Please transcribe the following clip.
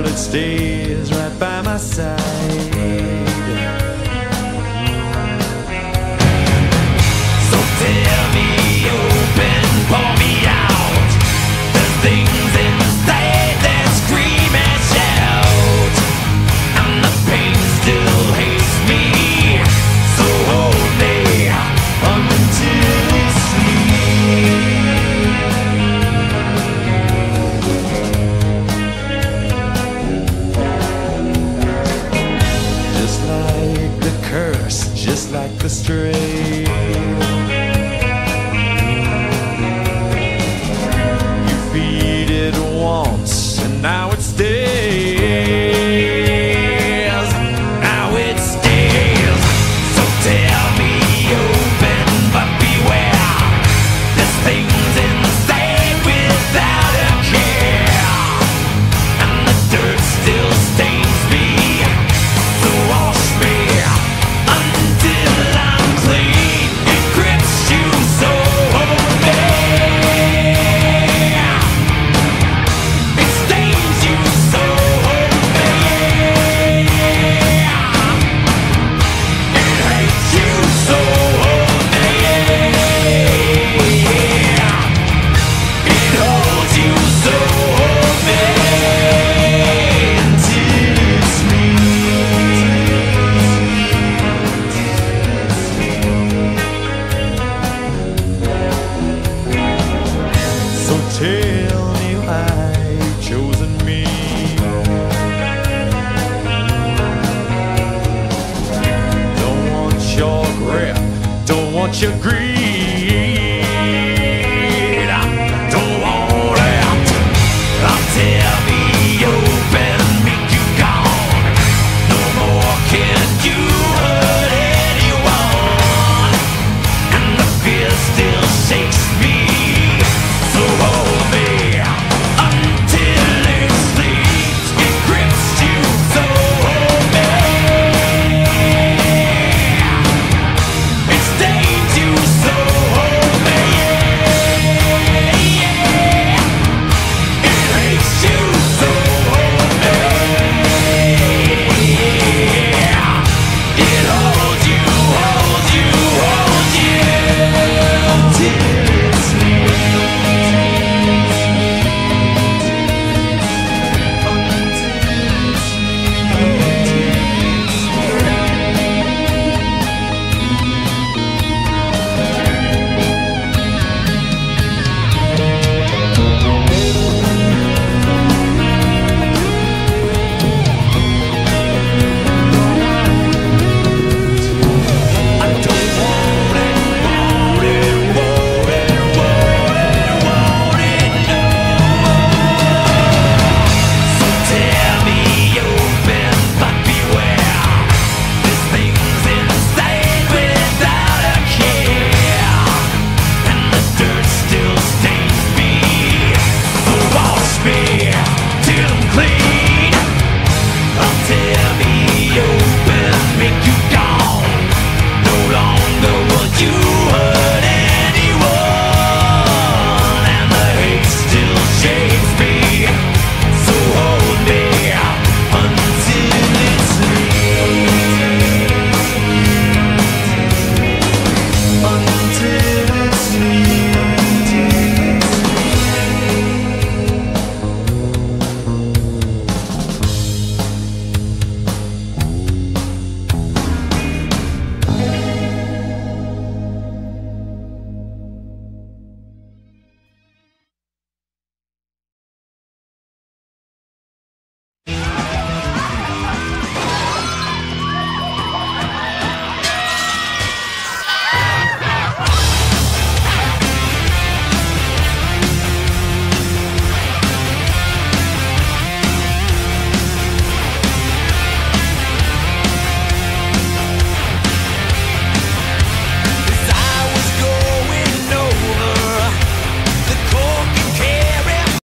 but it stays right by my side. So tell me, open, pour me out. There's things inside that scream and shout, and the pain still hates me. So hold me until just like the stray. You feed it once and now it stays. Now it stays. So tell me, open, but beware. This thing's inside without a care, and the dirt still stains me. So wash me until I'm clean. It grips you so bad. It stains you so bad. It hates you so bad. It holds you so bad until it's me. So tell me why you've chosen me. Don't want your grip, don't want your greed.